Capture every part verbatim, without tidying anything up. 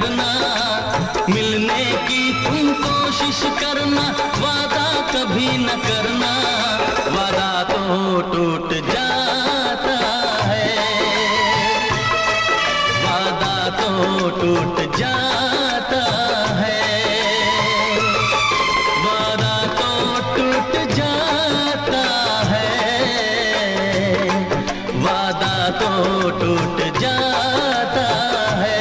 करना, मिलने की तुम कोशिश करना, वादा कभी न करना, वादा तो टूट जाता है, वादा तो टूट जाता है, वादा तो टूट जाता है, वादा तो टूट जाता है।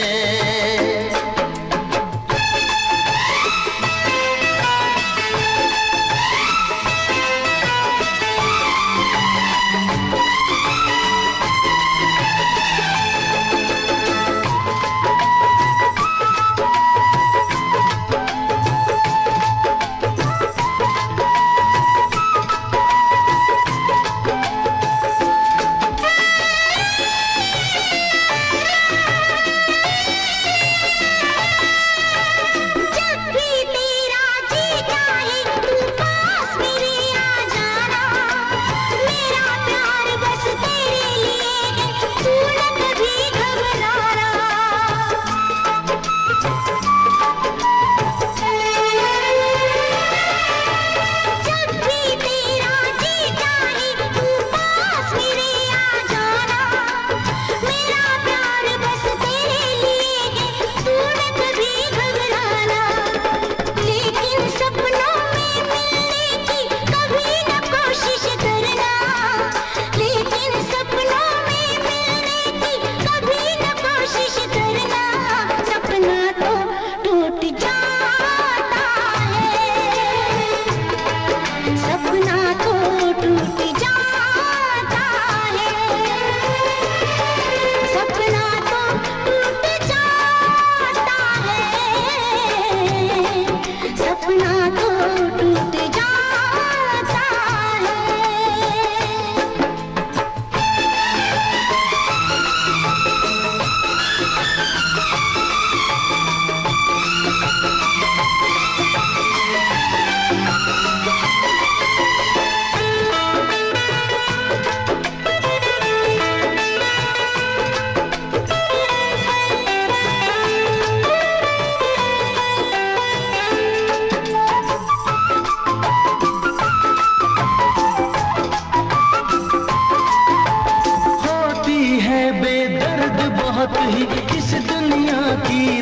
बहुत ही इस दुनिया की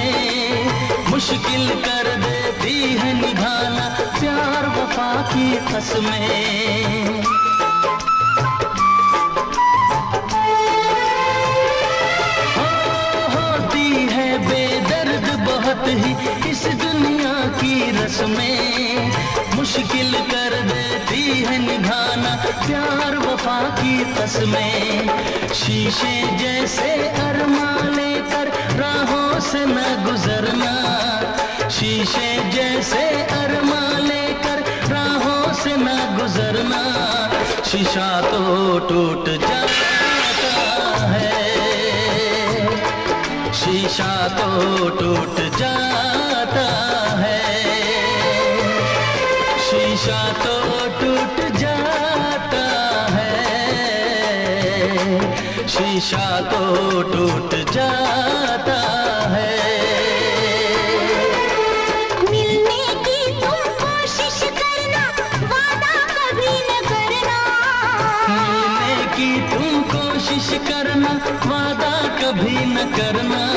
रस्में, मुश्किल कर देती है निभाना प्यार वफा की कसमें। हो होती है बेदर्द बहुत ही इस दुनिया की रस्में, मुश्किल कर देती है निभाना प्यार वफा की कसमें। शीशे जैसे अरमा लेकर राहों से न गुजरना, शीशे जैसे अरमा लेकर राहों से न गुजरना, शीशा तो टूट जाता है, शीशा तो टूट जाता है, शीशा तो टूट जाता है, शीशा तो टूट जाता है। मिलने की तुम कोशिश करना, वादा कभी न करना, मिलने की तुम कोशिश करना, वादा कभी न करना,